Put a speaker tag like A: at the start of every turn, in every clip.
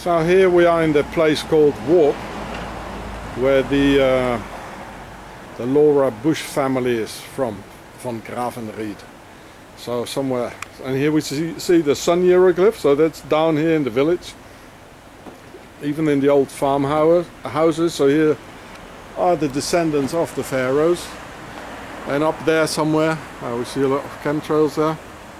A: So here we are in the place called Worp, where the Laura Bush family is from Gravenried. So somewhere, and here we see the sun hieroglyph, so that's down here in the village. Even in the old houses, so here are the descendants of the pharaohs. And up there somewhere, we see a lot of chemtrails there,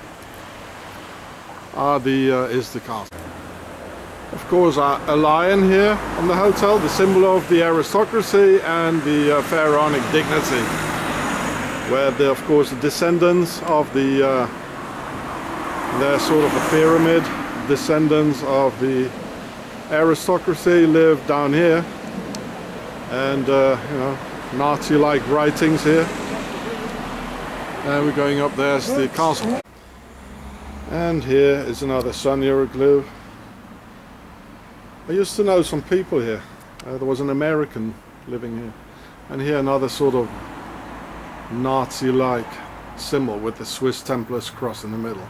A: is the castle. Of course, a lion here on the hotel, the symbol of the aristocracy and the pharaonic dignity, where of course the descendants of they're sort of a pyramid, descendants of the aristocracy live down here, and you know, Nazi-like writings here. And we're going up there to the castle. And here is another sun hieroglyph. I used to know some people here. There was an American living here. And here another sort of Nazi-like symbol with the Swiss Templars cross in the middle.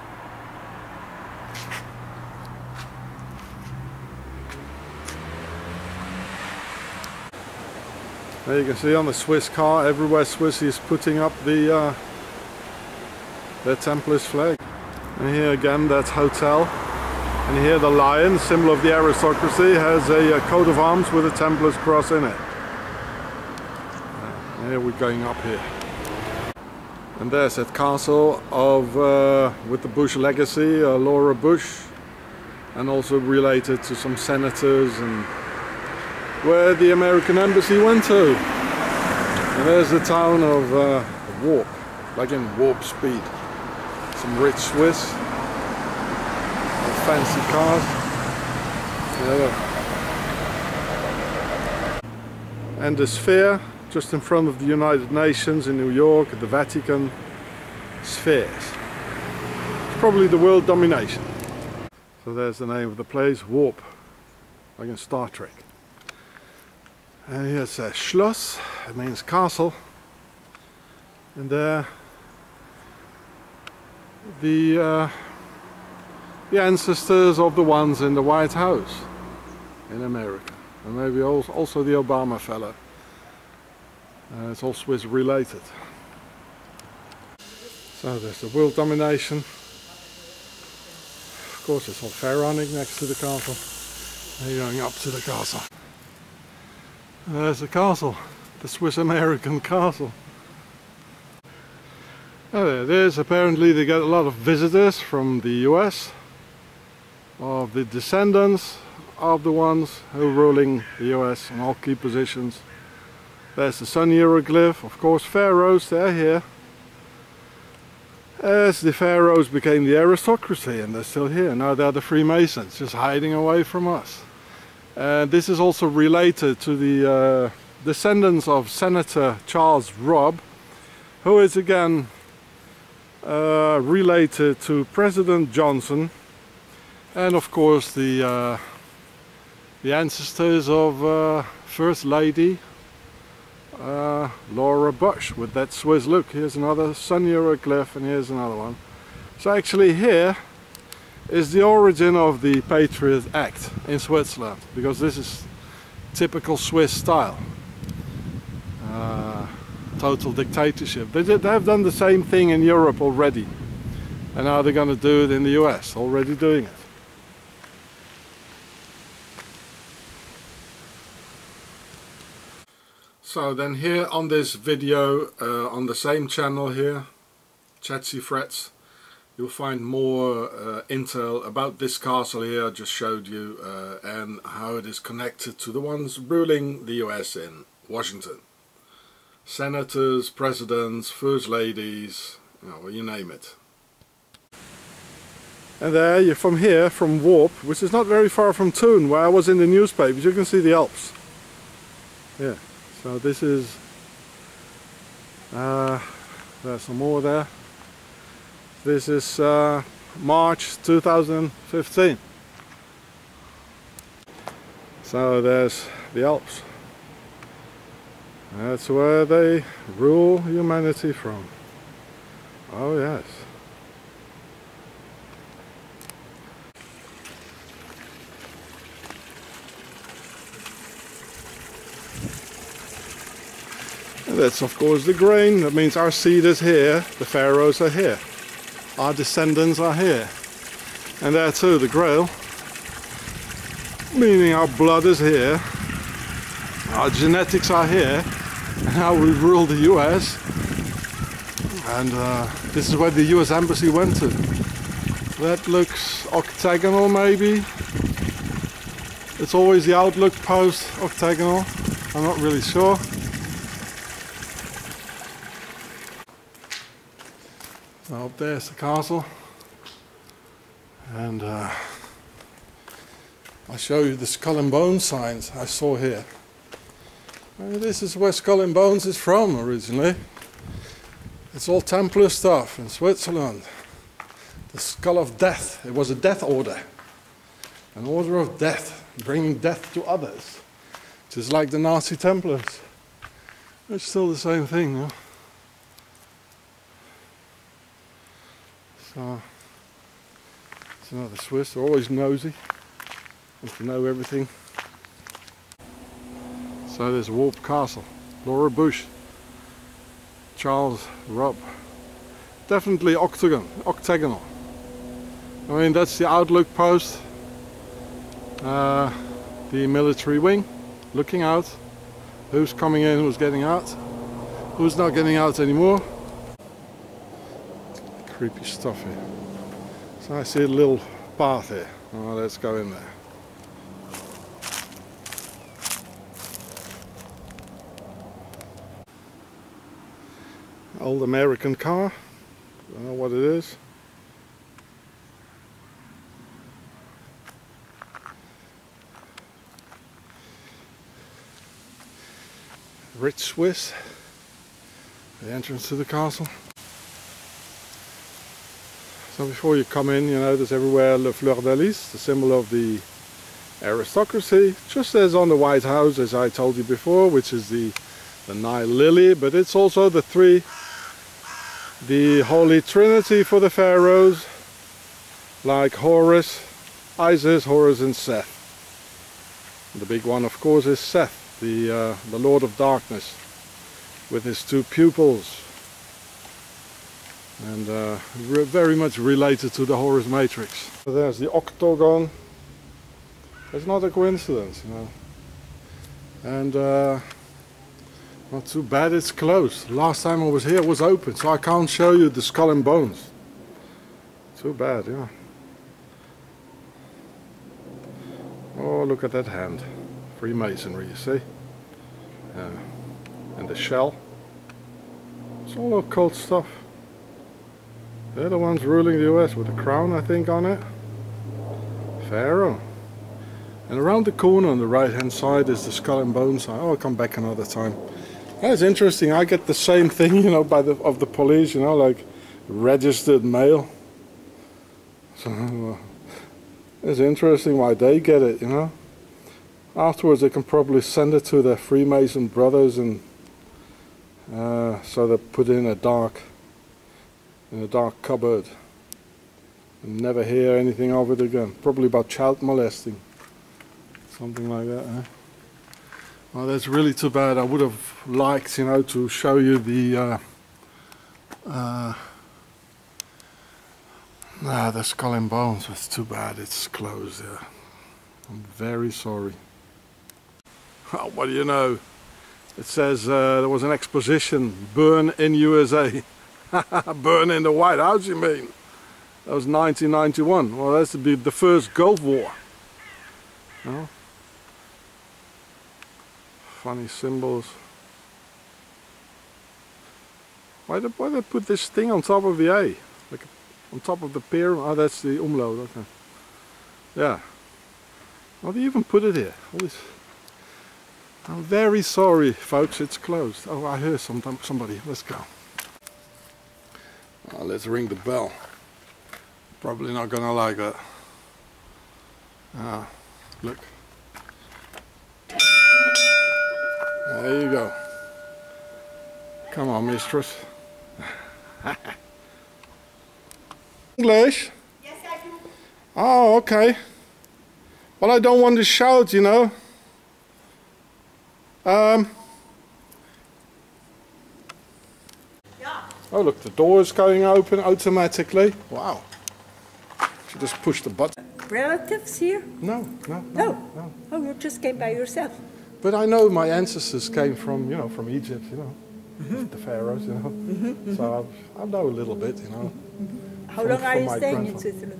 A: There you can see on the Swiss car, everywhere Swiss is putting up their Templars flag. And here again, that's hotel. And here the lion, symbol of the aristocracy, has a coat of arms with a Templars cross in it. And here we're going up here. And there's that castle of with the Bush legacy, Laura Bush, and also related to some senators and where the American embassy went to. And there's the town of Worp, like in Warp Speed. Some rich Swiss, fancy cars. Yeah. And the Sphere, just in front of the United Nations in New York, the Vatican. Spheres. It's probably the world domination. So there's the name of the place, Warp, like in Star Trek. And here's a Schloss, it means castle. And there the ancestors of the ones in the White House in America, and maybe also the Obama fella. It's all Swiss related. So there's the world domination. Of course, it's all pharaonic next to the castle. And you're going up to the castle. And there's the castle, the Swiss-American castle. Oh, there it is. Apparently they get a lot of visitors from the US, of the descendants of the ones who are ruling the US in all key positions. There's the sun hieroglyph, of course pharaohs, they're here. As the pharaohs became the aristocracy, and they're still here. Now they're the Freemasons, just hiding away from us. And this is also related to the descendants of Senator Charles Robb, who is again related to President Johnson, and of course the ancestors of First Lady Laura Bush, with that Swiss look. Here's another sun hieroglyph, and here's another one. So actually here is the origin of the Patriot Act in Switzerland, because this is typical Swiss style. Total dictatorship. They have done the same thing in Europe already, and now they're going to do it in the US, already doing it. So then here on this video, on the same channel here, Chatsy Frets, you'll find more intel about this castle here I just showed you, and how it is connected to the ones ruling the US in Washington. Senators, presidents, first ladies, you know, you name it. And there, you're from here, from Warp, which is not very far from Thun, where I was in the newspapers. You can see the Alps. Yeah, so this is, there's some more there. This is March 2015. So there's the Alps. That's where they rule humanity from. Oh yes. And that's of course the grain. That means our seed is here, the pharaohs are here. Our descendants are here. And there too, the Grail. Meaning our blood is here. Our genetics are here. And how we rule the US. And this is where the US Embassy went to. That looks octagonal maybe. It's always the outlook post octagonal. I'm not really sure. So up there's the castle. And I'll show you the Skull and Bones signs I saw here. This is where Skull and Bones is from originally. It's all Templar stuff in Switzerland. The Skull of Death. It was a death order. An order of death, bringing death to others. Just like the Nazi Templars. It's still the same thing, no? So, it's another Swiss. They're always nosy. Want to know everything. So there's Warp Castle. Laura Bush. Charles Rubb. Definitely octagonal. I mean, that's the outlook post. The military wing. Looking out. Who's coming in, who's getting out. Who's not getting out anymore. Creepy stuff here. So I see a little path here. Oh, let's go in there. Old American car. Don't know what it is. Rich Swiss. The entrance to the castle. So before you come in, you know, there's everywhere Le Fleur de Lis, the symbol of the aristocracy, just as on the White House, as I told you before, which is the Nile lily, but it's also the Holy Trinity for the pharaohs, like Horus, Isis, Horus and Seth. The big one, of course, is Seth, the Lord of Darkness, with his two pupils. And very much related to the Horus Matrix. So there's the octagon. It's not a coincidence, you know. And not too bad, it's closed. Last time I was here it was open, so I can't show you the Skull and Bones. Too bad, yeah. Oh, look at that hand. Freemasonry, you see. And the shell. It's all occult stuff. They're the ones ruling the US with a crown, I think, on it. Pharaoh. And around the corner on the right hand side is the Skull and Bones sign. Oh, I'll come back another time. That's interesting. I get the same thing, you know, of the police, you know, like registered mail. So it's interesting why they get it, you know. Afterwards they can probably send it to their Freemason brothers, and so they put it in a dark cupboard and never hear anything of it again. Probably about child molesting, something like that, eh? Well, that's really too bad. I would have liked, you know, to show you the Skull and Bones. It's too bad it's closed. Yeah, I'm very sorry. Well, what do you know? It says there was an exposition, burn in USA. Burn in the White House, you mean? That was 1991. Well, that's the first Gulf War. You know? Funny symbols. Why they put this thing on top of the A? Like on top of the pyramid? Oh, that's the umlaut. Okay. Yeah. Why do you even put it here? I'm very sorry, folks. It's closed. Oh, I hear somebody. Let's go. Let's ring the bell. Probably not gonna like that. Look. There you go. Come on, mistress. English?
B: Yes, I do.
A: Oh, okay. Well, I don't want to shout, you know. Oh look, the door is going open automatically. Wow. She just pushed the button.
B: Relatives here?
A: No.
B: No. Oh, you just came by yourself.
A: But I know my ancestors came from, you know, from Egypt, you know, the pharaohs, you know. So I know a little bit, you know.
B: How long are you staying in Switzerland?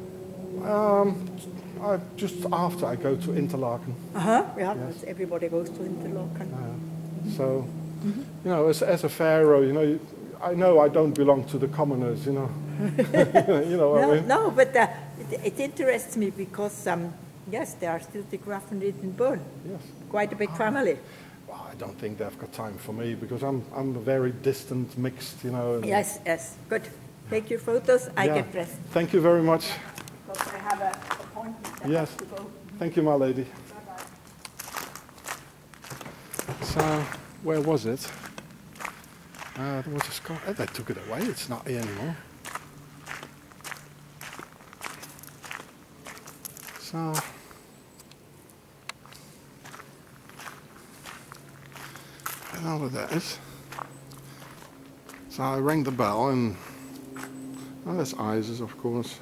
A: Just after I go to Interlaken.
B: Yeah,
A: Yes.
B: everybody goes to Interlaken.
A: So, you know, as a pharaoh, you know, I know I don't belong to the commoners, you know. You know what I mean?
B: No, but it interests me because, yes, there are still the Grafenried born.
A: Yes.
B: Quite a big family.
A: Well, I don't think they've got time for me because I'm a very distant, mixed, you know.
B: Yes, good. Take your photos, I
A: Yeah.
B: get dressed.
A: Thank you very much.
B: Because I have an appointment. I
A: Yes.
B: have to go.
A: Thank you, my lady.
B: Bye-bye.
A: So, where was it? There was a scar. They took it away. It's not here anymore. So, I don't know what that is. So I rang the bell and, oh, that's Isis, of course.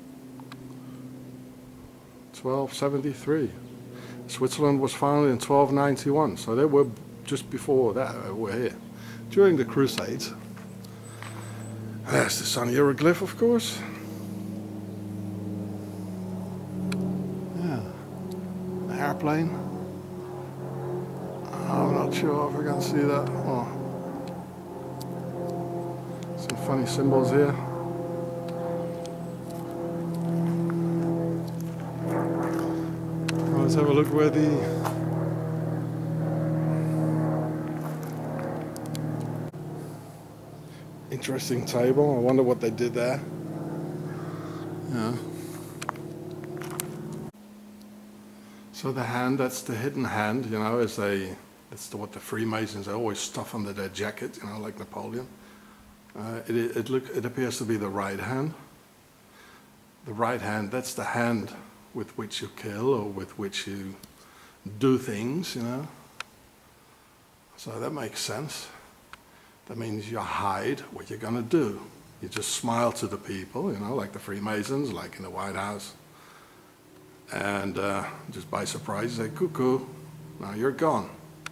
A: 1273. Switzerland was founded in 1291, so they were just before that. They were here during the Crusades. There's the sun hieroglyph, of course. Yeah, an airplane. I'm not sure if I can see that. Oh. Some funny symbols here. Let's have a look where the interesting table. I wonder what they did there. Yeah. So the hand, that's the hidden hand, you know, what the Freemasons always stuff under their jacket, you know, like Napoleon. It appears to be the right hand. The right hand, that's the hand with which you kill or with which you do things, you know. So that makes sense. That means you hide what you're going to do. You just smile to the people, you know, like the Freemasons, like in the White House. And just by surprise, you say, cuckoo, now you're gone.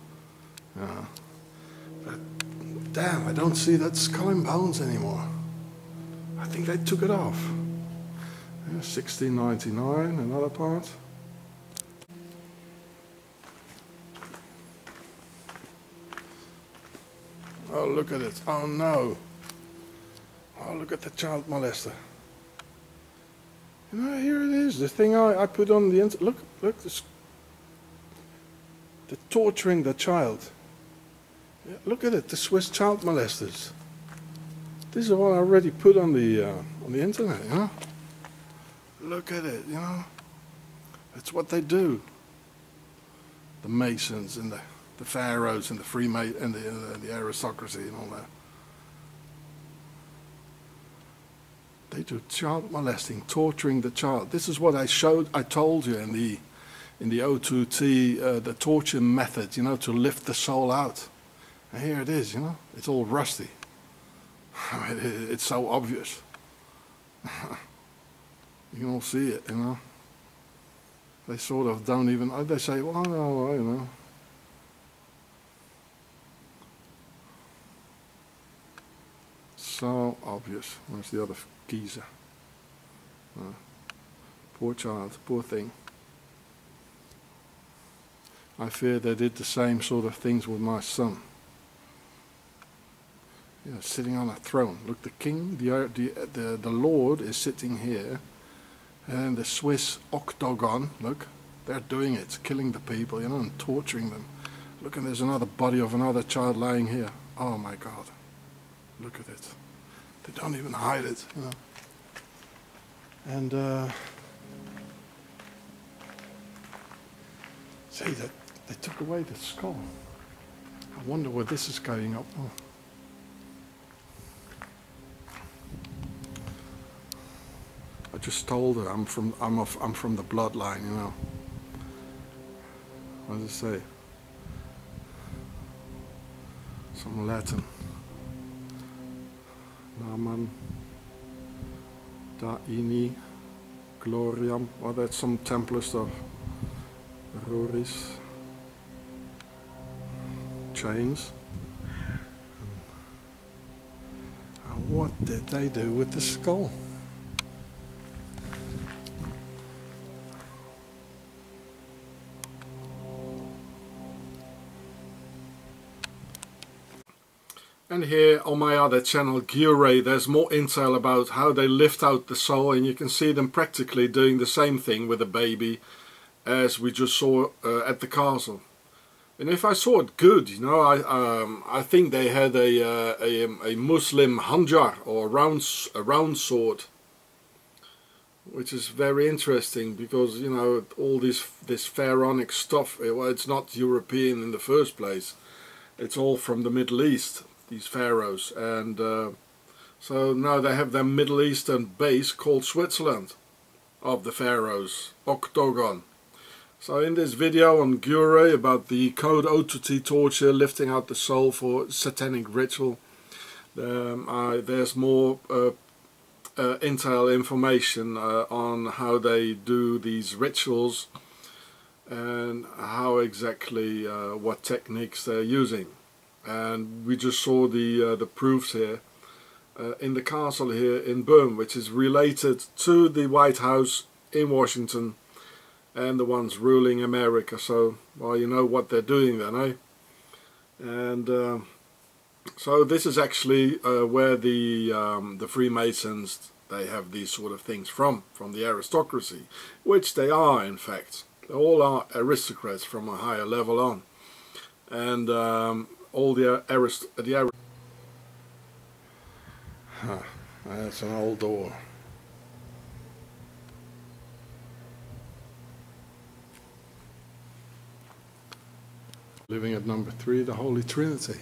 A: But damn, I don't see that skull and bones anymore. I think they took it off. 1699, another part. Oh, look at it. Oh, no. Oh, look at the child molester. You know, here it is. The thing I put on the internet. Look, the torturing the child. Yeah, look at it, the Swiss child molesters. This is what I already put on the internet, you know. Look at it, you know. That's what they do. The Masons and the Pharaohs and the Freemasons and the aristocracy and all that. They do child molesting, torturing the child. This is what I told you in the O2T, the torture method, you know, to lift the soul out. And here it is, you know. It's all rusty. It's so obvious. You can all see it, you know. They sort of don't even, they say, well, no, you know. So obvious. Where's the other geezer? Poor child, poor thing. I fear they did the same sort of things with my son. You know, sitting on a throne. Look, the king, the Lord is sitting here. And the Swiss octagon, look, they're doing it, killing the people, you know, and torturing them. Look, and there's another body of another child lying here. Oh my God, look at it. They don't even hide it, you know. And see that they took away the skull. I wonder where this is going up. Oh. I just told her I'm from the bloodline, you know. What does it say? Some Latin. Naman Daini Gloriam. Well, that's some Templar stuff. Roris. Chains. And what did they do with the skull? And here on my other channel, Gyure, there's more intel about how they lift out the soul, and you can see them practically doing the same thing with a baby as we just saw at the castle. And if I saw it good, you know, I think they had a Muslim hanjar, or a round sword, which is very interesting because, you know, all this pharaonic stuff, well, it's not European in the first place. It's all from the Middle East, these pharaohs, and so now they have their Middle Eastern base called Switzerland of the pharaohs, Octagon. So in this video on Gyure about the Code Otuti torture, lifting out the soul for satanic ritual, there's more intel information on how they do these rituals and how exactly what techniques they're using. And we just saw the proofs here in the castle here in Bern, which is related to the White House in Washington and the ones ruling America. So, well, you know what they're doing then, eh? And so this is actually where the Freemasons, they have these sort of things from the aristocracy, which they are in fact. They all are aristocrats from a higher level on, and all that's an old door. Living at number 3, the Holy Trinity.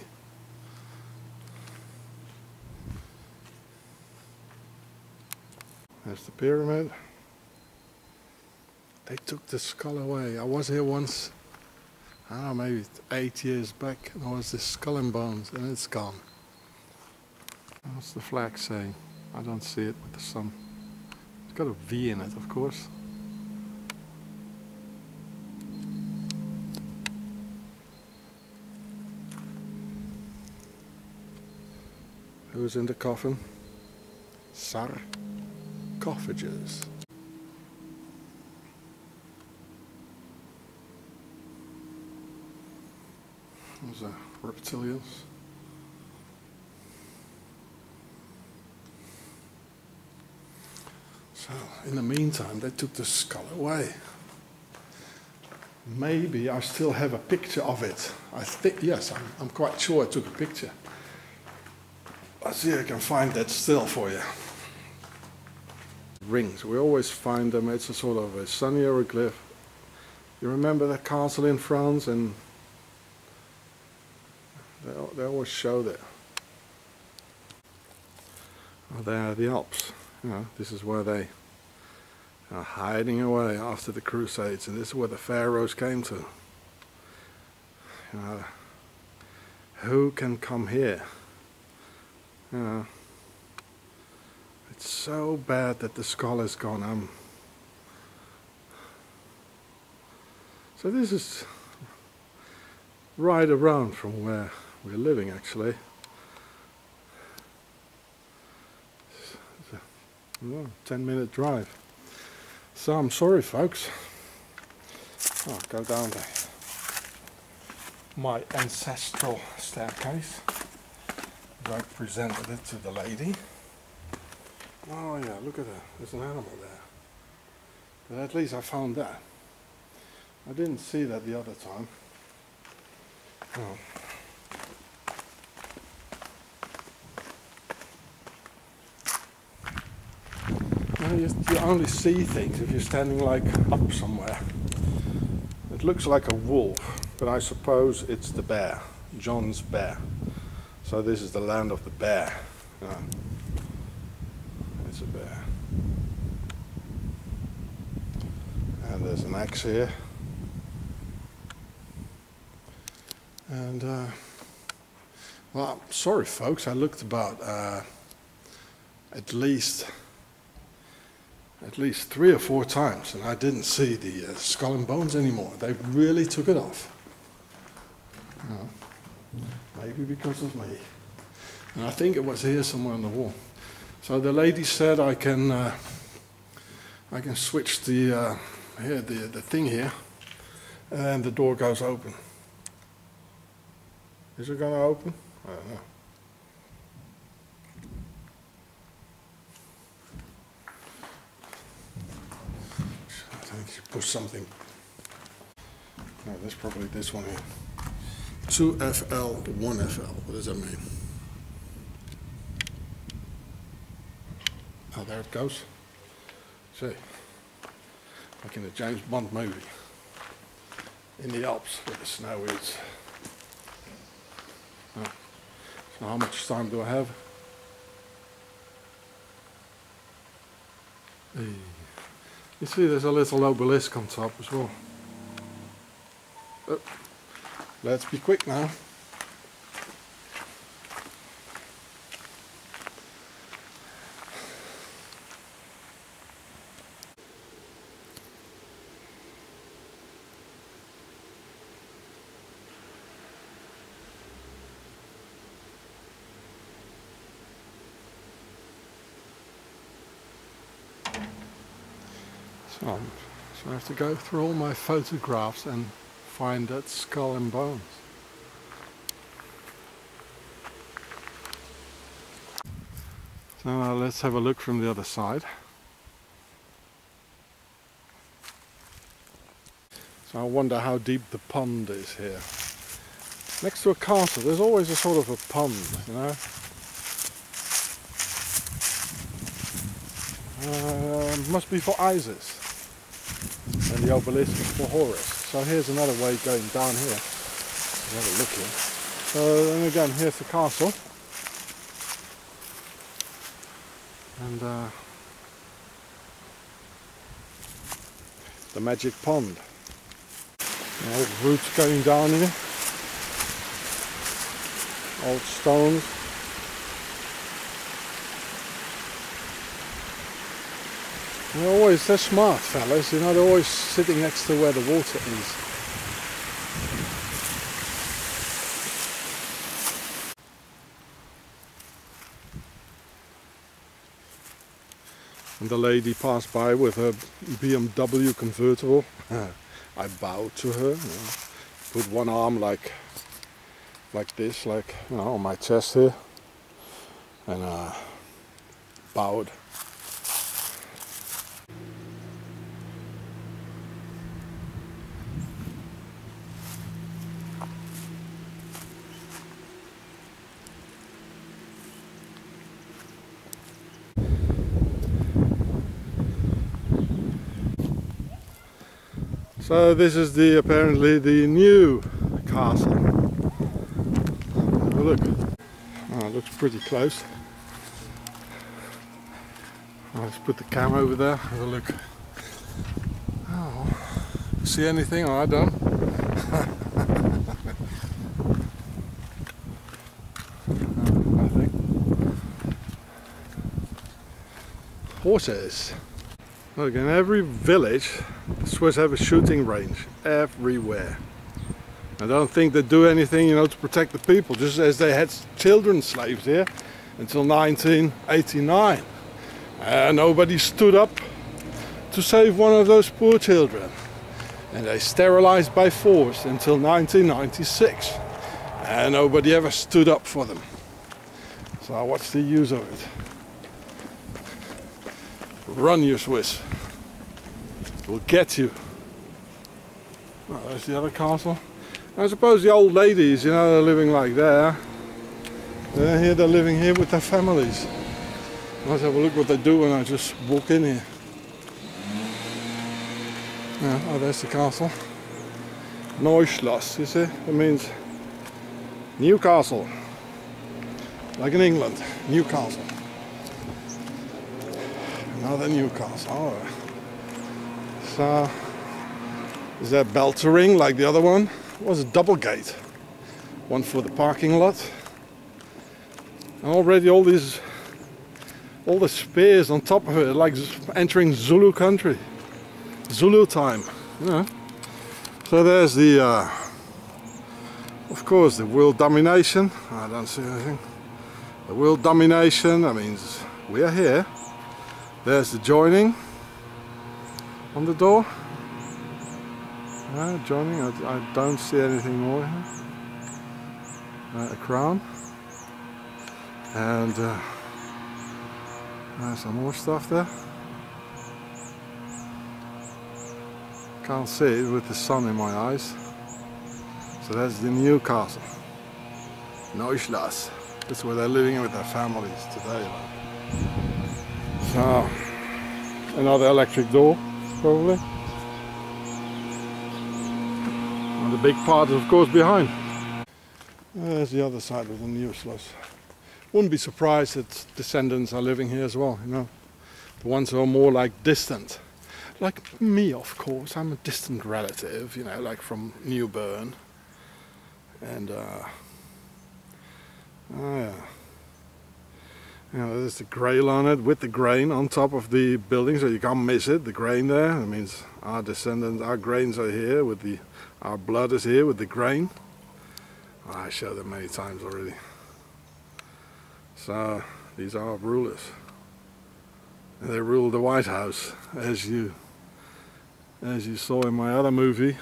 A: There's the pyramid. They took the skull away. I was here once, I don't know, maybe 8 years back, and there was this skull and bones, and it's gone. What's the flag saying? I don't see it with the sun. It's got a V in it, of course. Who's in the coffin? Sarcophages. Those are reptilians. So, in the meantime, they took the skull away. Maybe I still have a picture of it. I think, yes, I'm quite sure I took a picture. Let's see if I can find that still for you. Rings, we always find them. It's a sort of a sun hieroglyph. You remember that castle in France, and they always show that. Oh, there are the Alps. You know, this is where they are hiding away after the Crusades, and this is where the pharaohs came to. You know, who can come here? You know, it's so bad that the skull is gone. So this is right around from where we're living, actually. It's a 10-minute drive. So I'm sorry, folks. I'll go down my ancestral staircase. I presented it to the lady. Oh yeah, look at that. There's an animal there. But at least I found that. I didn't see that the other time. Oh. Well, you only see things if you're standing like up somewhere. It looks like a wolf, but I suppose it's the bear, John's bear. So this is the land of the bear. It's a bear. And there's an axe here. And, well, sorry folks, I looked about at least 3 or 4 times, and I didn't see the skull and bones anymore. They really took it off. Maybe because of me. And I think it was here somewhere on the wall. So the lady said I can switch the thing here, and the door goes open. Is it going to open? I don't know. I think you push something. No, that's probably this one here. 2FL, 1FL. What does that mean? Oh, there it goes. See, like in a James Bond movie. In the Alps, where the snow is. Oh. So how much time do I have? Hey. You see there's a little obelisk on top as well. Oh. Let's be quick now. So I have to go through all my photographs and find that skull and bones. So now let's have a look from the other side. So I wonder how deep the pond is here. Next to a castle there's always a sort of a pond, you know. Must be for Isis. And the obelisk is for Horus. So here's another way going down here. Let's have a look here. So then again, here's the castle. And the magic pond. Old roots going down here. Old stones. They're smart fellas, you know, they're always sitting next to where the water is. And the lady passed by with her BMW convertible. I bowed to her, you know, put one arm like this, like, you know, on my chest here, and bowed. So this is apparently the new castle. Have a look. Oh, it looks pretty close. Let's put the camera over there. Have a look. Oh, see anything? Oh, I don't. Nothing. Horses. Look, in every village the Swiss have a shooting range everywhere. I don't think they do anything, you know, to protect the people, just as they had children slaves here until 1989. And nobody stood up to save one of those poor children. And they sterilized by force until 1996. And nobody ever stood up for them. So what's the use of it? Run, you Swiss. We'll get you. Oh, there's the other castle. I suppose the old ladies, you know, they're living like there. They're living here with their families. Let's have a look what they do when I just walk in here. Yeah, oh, there's the castle. Neuschloss, you see? That means Newcastle. Like in England, Newcastle. Another Newcastle. Oh. So, is that bell to ring like the other one? It was a double gate. One for the parking lot. And already all these all the spears on top of it, like entering Zulu country, Zulu time, you know. So there's the, of course, the world domination. I don't see anything. The world domination, that means we are here. There's the joining on the door. Joining, I don't see anything more here. A crown. And some more stuff there. Can't see it with the sun in my eyes. So that's the new castle. Neuschloss. That's where they're living with their families today. So, another electric door, probably. And the big part is of course behind. There's the other side of the new Schloss. Wouldn't be surprised that descendants are living here as well, you know. The ones who are more like distant. Like me, of course, I'm a distant relative, you know, like from New Bern. And, oh yeah. You know, there's the grail on it, with the grain on top of the building, so you can't miss it, the grain there. That means our descendants, our grains are here, with the, our blood is here with the grain. I showed them many times already. So, these are our rulers. And they rule the White House, as you saw in my other movie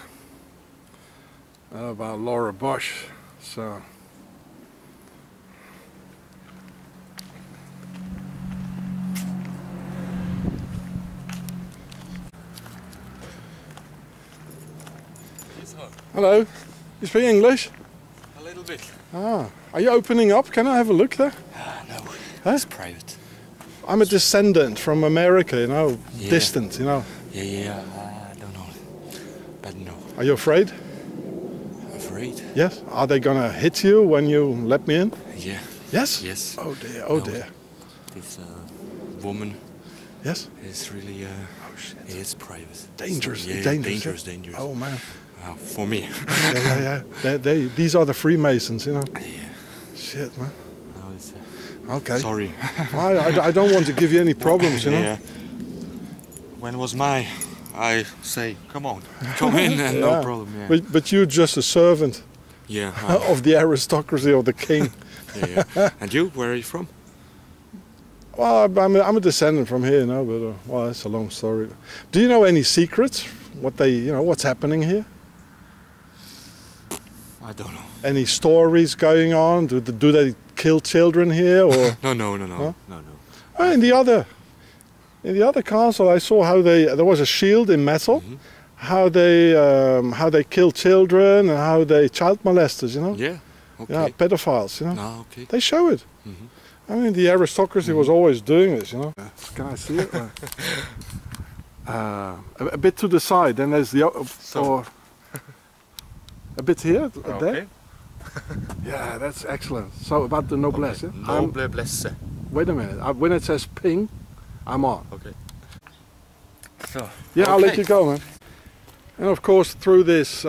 A: about Laura Bush. So, hello, you speak English?
C: A little bit.
A: Ah, are you opening up? Can I have a look there?
C: No,
A: Huh?
C: it's private.
A: I'm a descendant from America, you know,
C: Yeah.
A: distant, you know.
C: Yeah, I don't know. But no,
A: Are you afraid?
C: afraid?
A: Yes. Are they gonna hit you when you let me in?
C: Yeah,
A: Yes?
C: yes.
A: Oh dear, oh
C: No.
A: dear.
C: This woman
A: Yes?
C: is really,
A: Oh shit.
C: it's private.
A: Dangerous,
C: Yeah,
A: dangerous.
C: dangerous.
A: Oh man.
C: For me.
A: Yeah. These are the Freemasons, you know.
C: Yeah.
A: Shit, man.
C: No, it's,
A: Okay.
C: sorry.
A: I don't want to give you any problems, you know.
C: Yeah. When it was I say, come on, come in, and no
A: Yeah.
C: problem. Yeah.
A: But you're just a servant
C: Yeah.
A: of the aristocracy of the king.
C: Yeah. And you? Where are you from?
A: Well, I'm a descendant from here, you know, but well, that's a long story. Do you know any secrets? What's happening here?
C: I don't know.
A: Any stories going on? Do they kill children here, or
C: No.
A: Huh?
C: No.
A: well, in the other castle? I saw how there was a shield in metal.
C: Mhm.
A: How they kill children and how they child molesters, you know.
C: Yeah. Okay.
A: Yeah, pedophiles, you know.
C: No, okay.
A: They show it.
C: Mhm.
A: I mean, the aristocracy was always doing this, you know. Can I see it? A bit to the side, then there's the or a bit here, there. Yeah, that's excellent. So about the noblesse.
C: Okay.
A: Yeah?
C: Noblesse.
A: Wait a minute. When it says ping, I'm on.
C: Okay. So.
A: Yeah, I'll let
C: okay.
A: you go, man. And of course, through this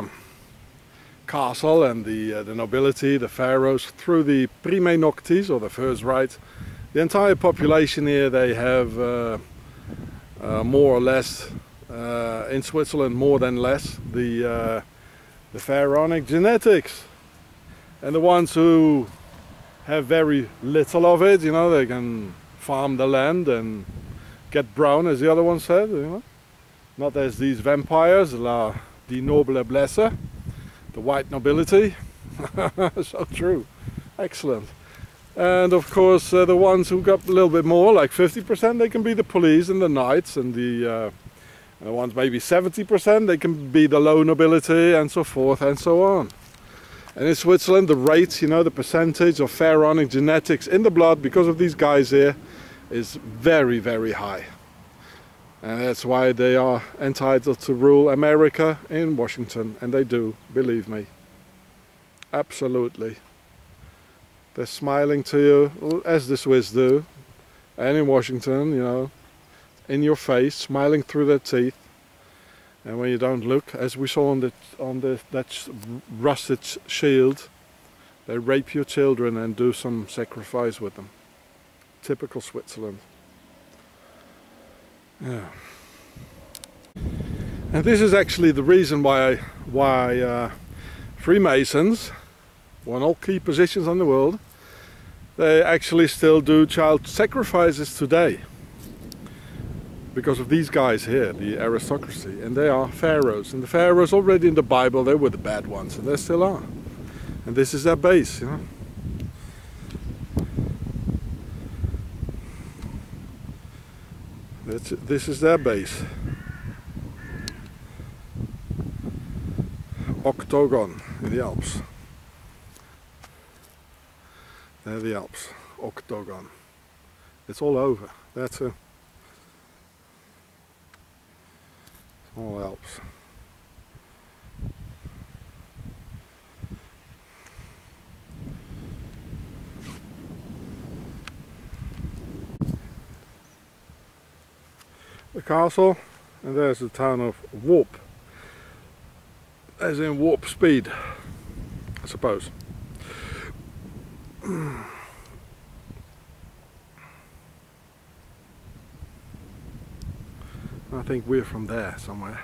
A: castle and the nobility, the pharaohs, through the prime noctis, or the first right, the entire population here, they have more or less, in Switzerland more than less, the pharaonic genetics. And the ones who have very little of it, you know, they can farm the land and get brown, as the other one said, you know. Not as these vampires, die noble blesse, the white nobility. So true. Excellent. And of course, the ones who got a little bit more, like 50%, they can be the police and the knights, and the ones maybe 70%, they can be the low nobility, and so forth and so on. And in Switzerland, the rate, you know, the percentage of pharaonic genetics in the blood, because of these guys here, is very, very high. And that's why they are entitled to rule America in Washington, and they do, believe me. Absolutely. They're smiling to you, as the Swiss do, and in Washington, you know, in your face, smiling through their teeth. And when you don't look, as we saw on that rusted shield, they rape your children and do some sacrifice with them. Typical Switzerland. Yeah. And this is actually the reason why Freemasons, one of key positions in the world, they actually still do child sacrifices today. Because of these guys here, the aristocracy, and they are pharaohs. And the pharaohs already in the Bible, they were the bad ones, and they still are. And this is their base, you know. This is their base. Octagon in the Alps. There are the Alps. Octagon. It's all over. That's a all Alps. The castle, and there's the town of Warp, as in warp speed, I suppose. I think we're from there somewhere,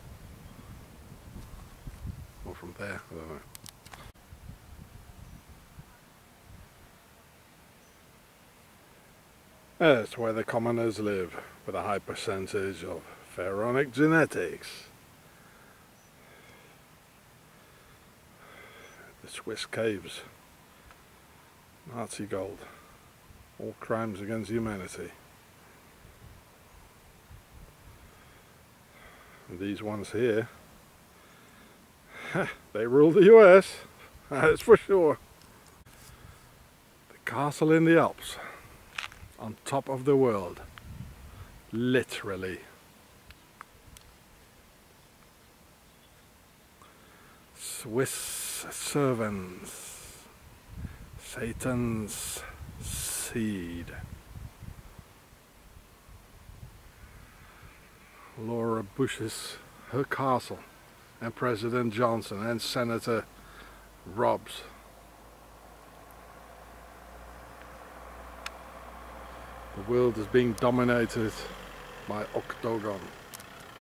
A: or from there, I don't know. That's where the commoners live, with a high percentage of pharaonic genetics. The Swiss caves. Nazi gold. All crimes against humanity. And these ones here, they rule the US, that's for sure. The castle in the Alps. On top of the world, literally. Swiss servants, Satan's seed. Laura Bush's, her castle, and President Johnson and Senator Rob's. The world is being dominated by Octagon.